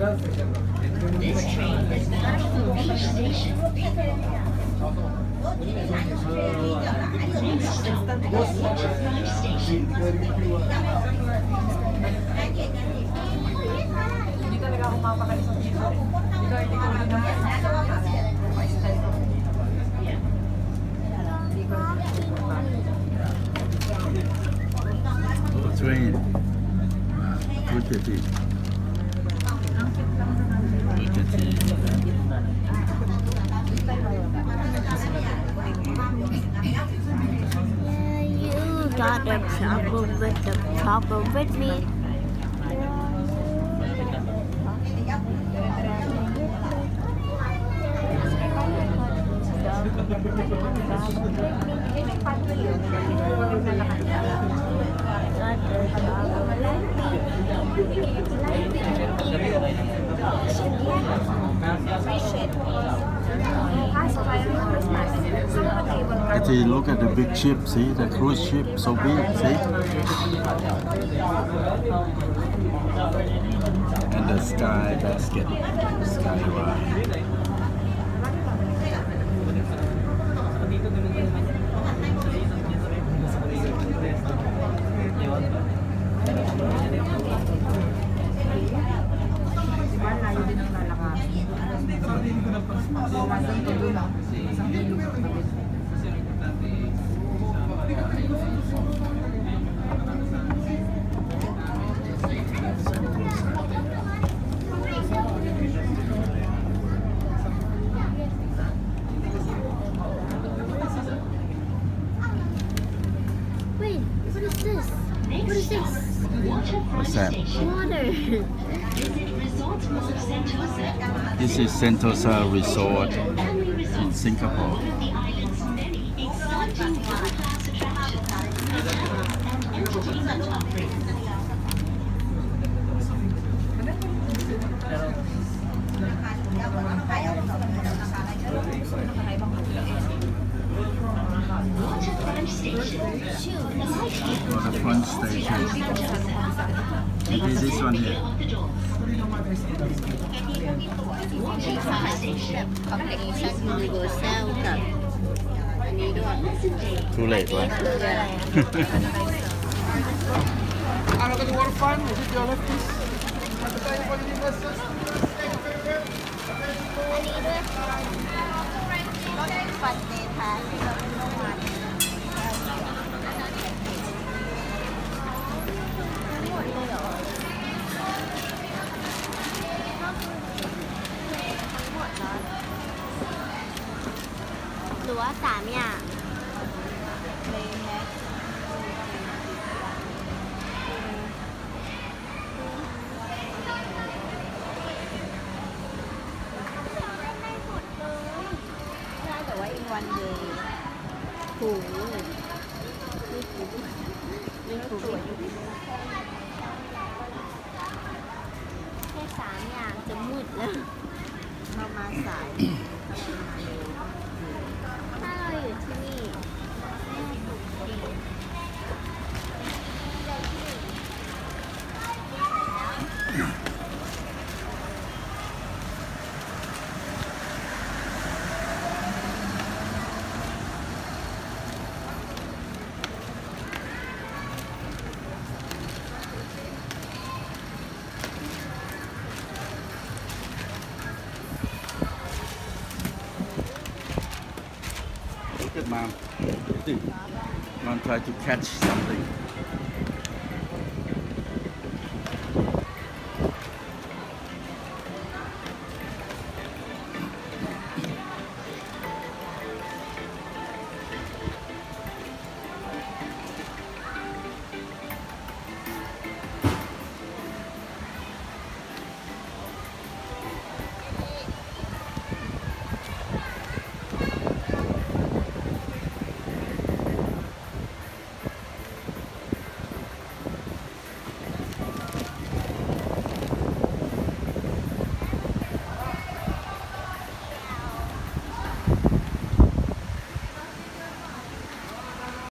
This train is bound for each station. Next stop, Waterfront Station. Hindi talaga ako mapakali sa piso. Hindi ko na train. Look at it. Look at it. You got a problem with me. Actually, look at the big ship, see? The cruise ship, so big, see? And the sky basket, sky ride. Wait, what is this? What is this? What's that? Water. This is Sentosa Resort in Singapore. Waterfront station. Maybe this one here. Too late, right? Ano ka waterfront? Is it your left piece? หรือว่า3 อย่างแต่ว่าอีกวันเดียวถูนี่ถูสวยอยู่แค่3 อย่างจะมืดแล้วเรามาสายถ้าเราอยู่ที่นี่ Look at Mom. Mom tried to catch something.